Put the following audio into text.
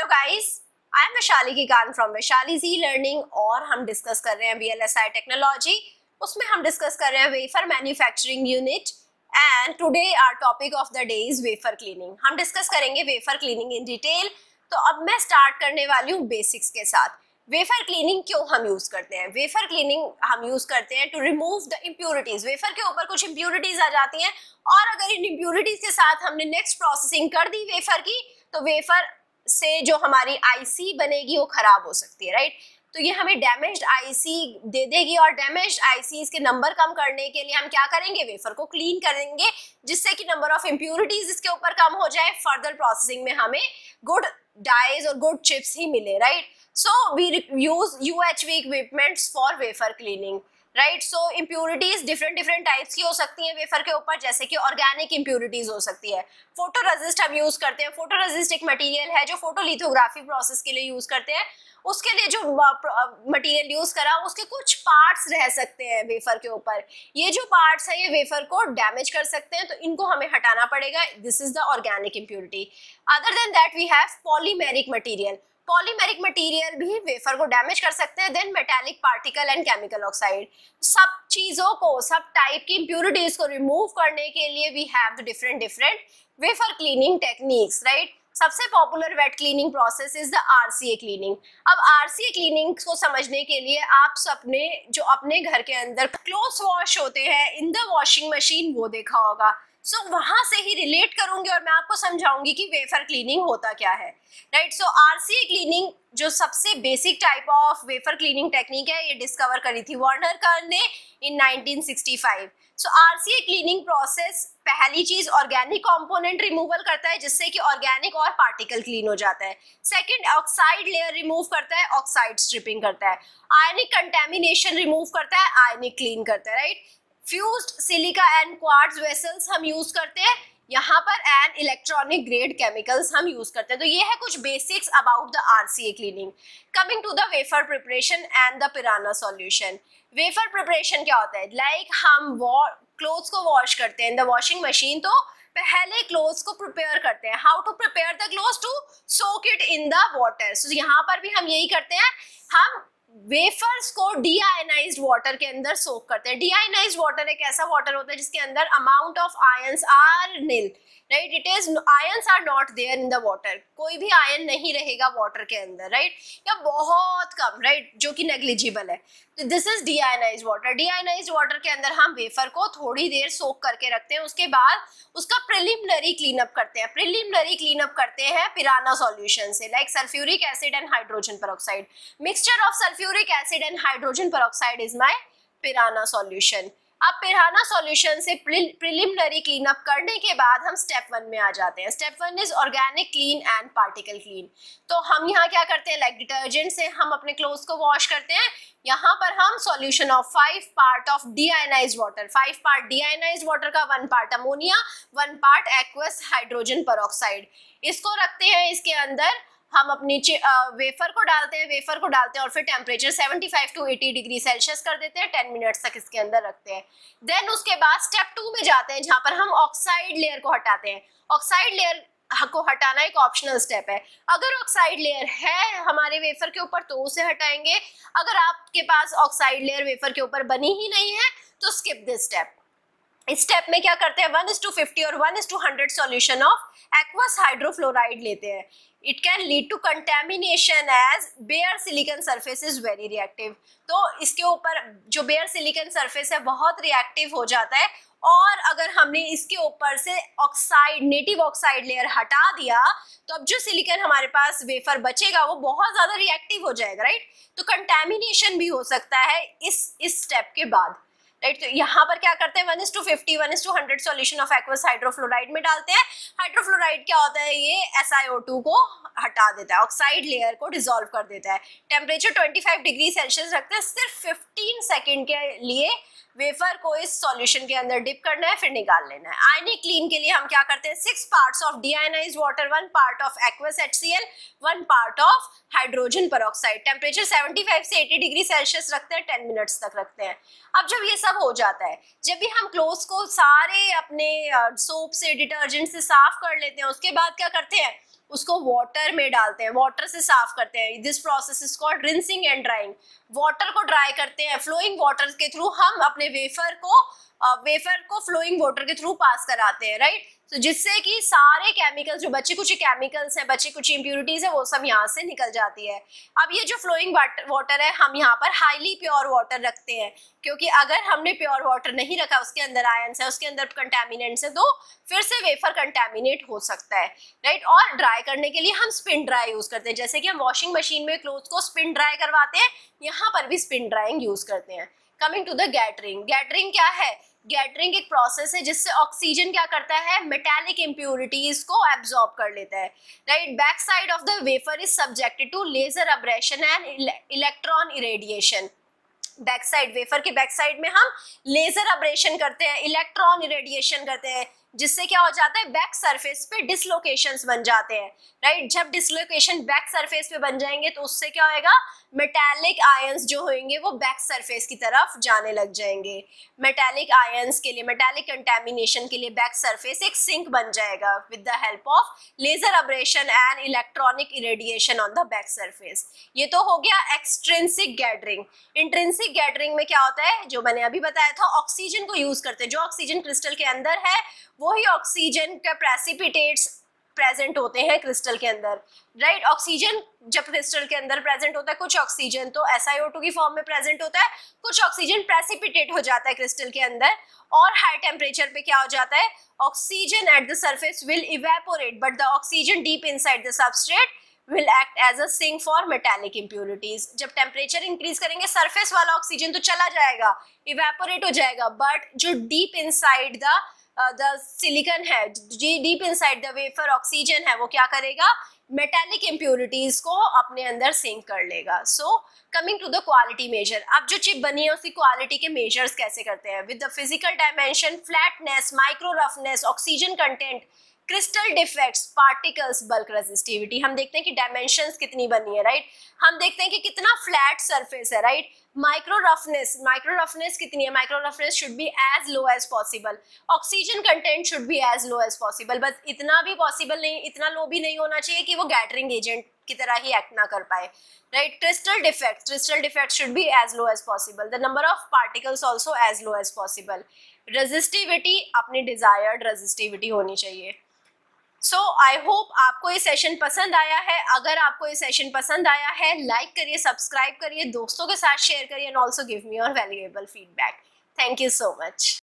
Guys, I am Vaishali Kikan from Vaishali G learning और हम discuss कर रहे हैं VLSI टेक्नोलॉजी। उसमें हम डिस्कस कर रहे हैं wafer manufacturing unit and today our topic of the day is wafer cleaning. हम डिस्कस करेंगे वेफर क्लीनिंग इन डिटेल। तो अब मैं स्टार्ट करने वाली हूँ बेसिक्स के साथ। वेफर क्लीनिंग क्यों हम यूज करते हैं? वेफर क्लीनिंग हम यूज करते हैं to remove the impurities. Wafer के ऊपर कुछ इम्प्योरिटीज आ जाती हैं और अगर इन इम्प्योरिटीज के साथ हमने नेक्स्ट प्रोसेसिंग कर दी वेफर की, तो वेफर से जो हमारी आईसी बनेगी वो खराब हो सकती है, राइट। तो ये हमें डैमेज्ड आईसी दे देगी और डैमेज्ड आईसीज के नंबर कम करने के लिए हम क्या करेंगे? वेफर को क्लीन करेंगे जिससे कि नंबर ऑफ इम्प्योरिटीज इसके ऊपर कम हो जाए। फर्दर प्रोसेसिंग में हमें गुड डाइज और गुड चिप्स ही मिले, right. So we use UHV equipments for wafer cleaning, right. So impurities different types की हो सकती हैं वेफर के ऊपर, जैसे कि ऑर्गेनिक इम्प्योरिटीज हो सकती है। फोटोरेसिस्ट हम यूज करते हैं। फोटोरेसिस्ट एक मटेरियल है जो फोटोलिथोग्राफी प्रोसेस के लिए यूज करते हैं। उसके लिए जो मटेरियल यूज करा उसके कुछ पार्ट्स रह सकते हैं वेफर के ऊपर। ये जो पार्ट्स है ये वेफर को डैमेज कर सकते हैं, तो इनको हमें हटाना पड़ेगा। This is the organic impurity. Other than that we have polymeric material. Polymeric material भी वेफर को डैमेज कर सकते हैं। Then metallic particle and chemical oxide. सब चीजों को, सब टाइप की इम्प्योरिटीज को रिमूव करने के लिए we have the different wafer cleaning techniques, right. सबसे popular wet cleaning process is the RCA cleaning. अब RCA क्लीनिंग को समझने के लिए आप सबने जो अपने घर के अंदर क्लोथ्स वॉश होते हैं इन द वॉशिंग मशीन वो देखा होगा। सो वहां से ही रिलेट करूंगी और मैं आपको समझाऊंगी कि वेफर क्लीनिंग होता क्या है, राइट। सो RCA क्लीनिंग जो सबसे basic type of wafer cleaning technique है, ये डिस्कवर करी थी वर्नर कर्न ने in 1965। So RCA cleaning process पहली चीज ऑर्गेनिक कंपोनेंट रिमूवल करता है जिससे कि ऑर्गेनिक और पार्टिकल क्लीन हो जाता है। सेकंड, ऑक्साइड लेयर रिमूव करता है, ऑक्साइड स्ट्रिपिंग करता है। आयनिक कंटेमिनेशन रिमूव करता है, आयनिक क्लीन करता है, right. Fused silica and quartz vessels हम यूज करते हैं यहाँ पर, एंड इलेक्ट्रॉनिक ग्रेड केमिकल्स हम यूज करते हैं। तो ये है कुछ basics about the RCA cleaning. Coming to the wafer preparation and the piranha solution. Wafer preparation क्या होता है? लाइक हम क्लोथ्स को वॉश करते हैं इन द वॉशिंग मशीन, तो पहले क्लोथ्स को प्रिपेयर करते हैं। How to prepare the clothes? To soak it in the water. So यहाँ पर भी हम यही करते हैं, हम वेफर्स को डीआयनाइज्ड वाटर के अंदर सोक करते हैं। डीआयनाइज्ड वाटर एक ऐसा वाटर होता है जिसके अंदर amount of ions are nil, right. It is ions are not there in the water. कोई भी आयन नहीं रहेगा वाटर के अंदर, राइट, या बहुत कम, राइट, जो कि नेग्लिजिबल है। तो this is deionized water. Deionized water के अंदर हम वेफर को थोड़ी देर सोक करके रखते हैं। उसके बाद उसका प्रिलिमिनरी क्लीनअप करते हैं। प्रिलिमिनरी क्लीनअप करते हैं पिराना सॉल्यूशन से, like sulphuric acid and hydrogen peroxide. Mixture of sulphuric acid and hydrogen peroxide is my piranha solution. अब पिराना सॉल्यूशन से प्रिलिमिनरी क्लीनअप करने के बाद हम स्टेप 1 में आ जाते हैं। Step 1 is organic clean and particle clean. तो हम यहाँ क्या करते हैं? लाइक डिटर्जेंट से हम अपने क्लोथ्स को वॉश करते हैं। यहाँ पर हम solution of 5 part of deionized water, 5 part deionized water का 1 part ammonia, 1 part aqueous hydrogen peroxide, इसको रखते हैं। इसके अंदर हम अपनी वेफर को डालते हैं और फिर टेम्परेचर 75 to 80 डिग्री सेल्सियस कर देते हैं। 10 मिनट्स तक इसके अंदर रखते हैं। देन उसके बाद स्टेप 2 में जाते हैं जहां पर हम ऑक्साइड लेयर को हटाते हैं। ऑक्साइड लेयर को हटाना एक ऑप्शनल स्टेप है। अगर ऑक्साइड लेयर है हमारे वेफर के ऊपर तो उसे हटाएंगे। अगर आपके पास ऑक्साइड लेयर वेफर के ऊपर बनी ही नहीं है तो स्किप दिस स्टेप। इस स्टेप में क्या करते हैं? 1:50 और 1:100 सॉल्यूशन ऑफ एक्वस हाइड्रोफ्लोराइड लेते हैं। It can lead to contamination as bare silicon surface is very reactive. तो इसके ऊपर जो बेयर सिलिकॉन सरफेस है बहुत रिएक्टिव हो जाता है, और अगर हमने इसके ऊपर से ऑक्साइड, नेटिव ऑक्साइड लेयर हटा दिया तो अब जो सिलिकॉन हमारे पास वेफर बचेगा वो बहुत ज्यादा रिएक्टिव हो जाएगा, राइट। तो कंटेमिनेशन भी हो सकता है इस स्टेप के बाद, राइट। तो यहाँ पर क्या करते हैं? 1:50, 1:100 सॉल्यूशन ऑफ एक्वस हाइड्रोफ्लोराइड में डालते हैं। हाइड्रोफ्लोराइड क्या होता है? ये SiO2 को हटा देता है, ऑक्साइड लेयर को डिसॉल्व कर देता है। टेम्परेचर 25 डिग्री सेल्सियस रखते हैं। सिर्फ 15 सेकेंड के लिए वेफर को इस सॉल्यूशन के अंदर डिप करना है, फिर निकाल लेना है। आयनिक क्लीन के लिए हम क्या करते हैं? 6 parts of deionized water, 1 part of aqueous HCl, 1 part of hydrogen peroxide. Temperature 75 से 80 डिग्री सेल्सियस रखते हैं, 10 मिनट्स तक रखते हैं। अब जब ये सब हो जाता है, जब भी हम क्लोथ्स को सारे अपने सोप से, डिटर्जेंट से साफ कर लेते हैं, उसके बाद क्या करते हैं? उसको वाटर में डालते हैं, वाटर से साफ करते हैं। This process is called rinsing and drying. Water को ड्राई करते हैं, फ्लोइंग वाटर के थ्रू हम अपने वेफर को फ्लोइंग वाटर के थ्रू पास कराते हैं, राइट। तो जिससे कि सारे केमिकल्स, जो बचे कुछ केमिकल्स हैं, बची कुछ इम्प्यूरिटीज है, वो सब यहाँ से निकल जाती है। अब ये जो फ्लोइंग वाटर है, हम यहाँ पर हाईली प्योर वाटर रखते हैं, क्योंकि अगर हमने प्योर वाटर नहीं रखा, उसके अंदर आयंस है, उसके अंदर कंटेमिनेंट्स है, तो फिर से वेफर कंटेमिनेट हो सकता है, राइट। और ड्राई करने के लिए हम स्पिन ड्राई यूज करते हैं, जैसे कि हम वॉशिंग मशीन में क्लोथ को स्पिन ड्राई करवाते हैं, यहाँ पर भी स्पिन ड्राइंग यूज करते हैं। Coming to the gettering. Gettering क्या है? गैटरिंग एक प्रोसेस है जिससे ऑक्सीजन क्या करता है, मेटालिक इम्प्यूरिटीज को एब्जॉर्ब कर लेता है, right. Back side of the wafer is subjected to laser abrasion and electron irradiation. Back side, wafer के बैक साइड में हम लेजर अब्रेशन करते हैं, इलेक्ट्रॉन इरेडिएशन करते हैं, जिससे क्या हो जाता है, बैक सरफेस पे डिसलोकेशंस बन जाते हैं, राइट। जब डिसलोकेशन बैक सरफेस पे बन जाएंगे तो उससे क्या होएगा, मेटालिक आयंस जो होंगे वो बैक सरफेस की तरफ जाने लग जाएंगे। मेटालिक आयंस के लिए, मेटालिक कंटेमिनेशन के लिए बैक सरफेस एक सिंक बन जाएगा with the help of laser abrasion and electronic irradiation on the back surface. ये तो हो गया एक्सट्रिंसिक गैदरिंग। इंट्रिंसिक गैदरिंग में क्या होता है, जो मैंने अभी बताया था, ऑक्सीजन को यूज करते हैं। जो ऑक्सीजन क्रिस्टल के अंदर है वही ऑक्सीजन के प्रेसिपिटेट्स प्रेजेंट होते हैं क्रिस्टल के अंदर, राइट। ऑक्सीजन जब क्रिस्टल के अंदर प्रेजेंट होता है, कुछ ऑक्सीजन तो SiO2 की फॉर्म में प्रेजेंट होता है, कुछ ऑक्सीजन प्रेसिपिटेट हो जाता है क्रिस्टल के अंदर, और हाई टेम्परेचर पे क्या हो जाता है, oxygen at the surface will evaporate, but the oxygen deep inside the substrate will act as a sink for metallic impurities। जब टेम्परेचर इंक्रीज करेंगे, सरफेस वाला ऑक्सीजन तो चला जाएगा, इवेपोरेट हो जाएगा, बट जो डीप इनसाइड द सिलिकॉन है, deep inside the wafer oxygen है, वो क्या करेगा, मेटालिक इम्प्यूरिटीज को अपने अंदर सिंक कर लेगा। So coming to the quality measure. अब जो चिप बनी है उसकी क्वालिटी के मेजर्स कैसे करते हैं, with the physical dimension, flatness, micro roughness, oxygen content, crystal defects, particles, bulk resistivity. हम देखते हैं कि डायमेंशंस कितनी बनी है, राइट। हम देखते हैं कि कितना फ्लैट सरफेस है, राइट। माइक्रो रफनेस कितनी है, micro roughness should be as low as possible. Oxygen content should be as low as possible, बस इतना भी पॉसिबल नहीं, इतना लो भी नहीं होना चाहिए कि वो गैदरिंग एजेंट की तरह ही एक्ट ना कर पाए, right. Crystal defect should be as low as possible. The number of particles also as low as possible. Resistivity अपनी डिजायर्ड रेजिस्टिविटी होनी चाहिए। सो आई होप आपको ये सेशन पसंद आया है। अगर आपको ये सेशन पसंद आया है, लाइक करिए, सब्सक्राइब करिए, दोस्तों के साथ शेयर करिए, and also give me your valuable feedback. Thank you so much.